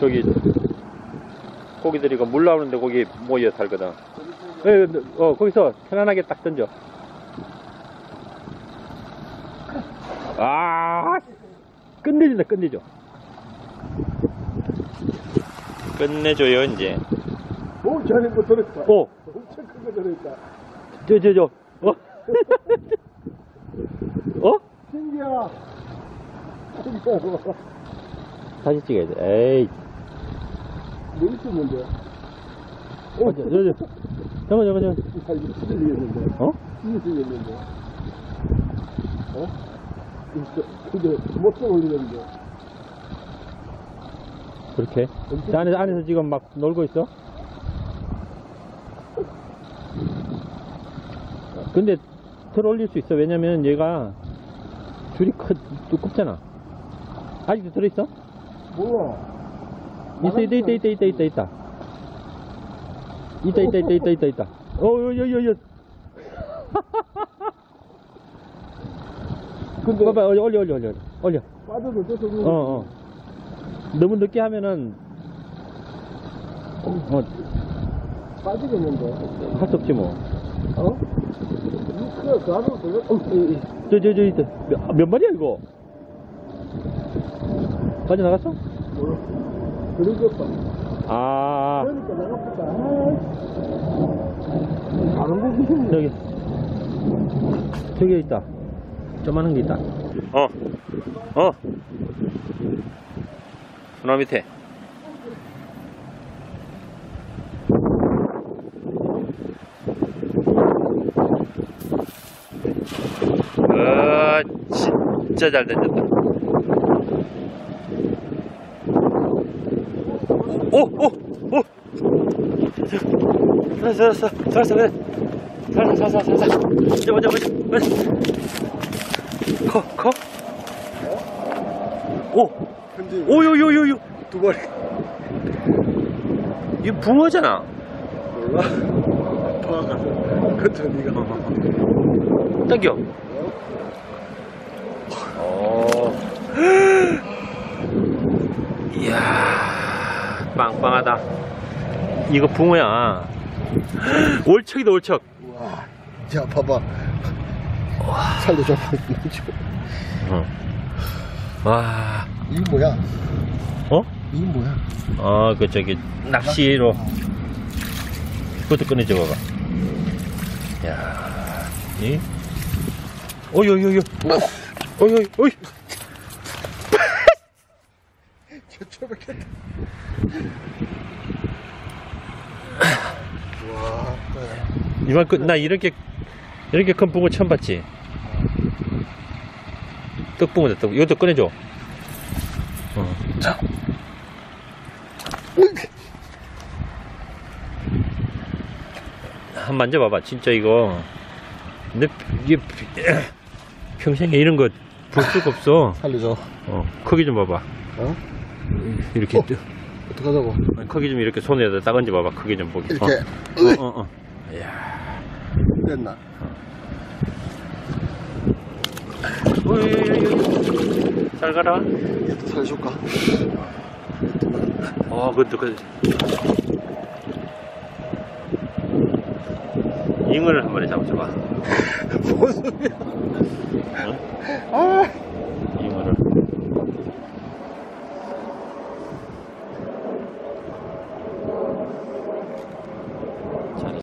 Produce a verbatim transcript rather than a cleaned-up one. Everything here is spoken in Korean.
저기 고기들이 이거 물 나오는데 거기 모여 살거든. 예, 어, 거기서 편안하게 딱 던져. 아, 끝내준다, 끝내줘. 끝내줘요, 이제. 오, 저기 뭐 들어있다. 오, 엄청 큰 거 들어있다. 저, 저, 저. 어? 어? 신기하다. 신기하다. 다시 찍어야 돼. 에이. 뭐 있었는데? 어, 저, 저, 저. 잠깐만, 잠깐만, 잠깐만. 아, 이거 찢어지겠는데? 어? 찢어지겠는데? 어? 있어. 근데 못 올리는데. 그렇게? 저 안에서, 안에서 지금 막 놀고 있어? 근데 덜 올릴 수 있어. 왜냐면 얘가 줄이 크, 두껍잖아. 아직도 들어있어? 몰라. 있어, 있다, 있다, 있다, 있다, 있다, 있다. 있다, 있다, 있다, 있다, 있다, 있다. 어, 여, 여, 여, 여. 근데 봐봐, 올려, 올려, 올려, 올려. 올려. 빠져도 떼서 그런 어, 어. 너무 늦게 하면은, 어, 빠지겠는데? 할 수 없지 뭐. 어? 이거 그 안으로 들어? 어, 이, 이. 저, 저, 저, 있다. 몇, 몇 마리야, 이거? 빠져나갔어? 몰라. 그러겠다. 아, 그러니까 나가보다. 다른 거 무슨 저기. 저기 있다. 조만한 게 있다. 어, 어. 하나 밑에. 아, 진짜 잘 던졌다. 오, 오, 오. 살았어, 살았어, 살았어, 그래. 살았어, 살았어, 살았어. 먼저, 먼저, 먼저, 먼저. 커, 커. 오, 오, 요, 요, 요, 요. 두 마리. 이거 붕어잖아. 몰라. 파가서. 그쵸, 니가. 당겨. 어. 이야, 빵빵하다. 이거 붕어야. 올척이다, 올척. 우와. 자, 봐봐. 살려줘. 어. 와. 이거 뭐야? 어? 이거 뭐야? 아, 그, 저기, 낚시로. 그것도 꺼내줘 봐봐. 야, 이? 어이, 어이, 어이. 어이, 어이, 어이. 저쪽에. 와. 이만큼, 나 이렇게, 이렇게 큰 붕어 처음 봤지? 떡붕어다, 떡. 이것도 꺼내줘. 어. 자. 한 번 만져봐봐. 진짜 이거. 근데, 이게, 평생에 이런 거 볼 수가 없어. 살려줘. 어, 크기 좀 봐봐. 어? 이렇게. 어? 어떡하자고? 크기 좀 이렇게 손에다 딱 얹어봐봐. 크기 좀 보기. 이렇게. 어, 어, 어. 이야. 됐나? 어이, 잘 가라. 얘도 살려줄까? 어, 그것도, 그, 잉어를 한 마리 잡아줘봐. 뭔 소리야? 어? 아.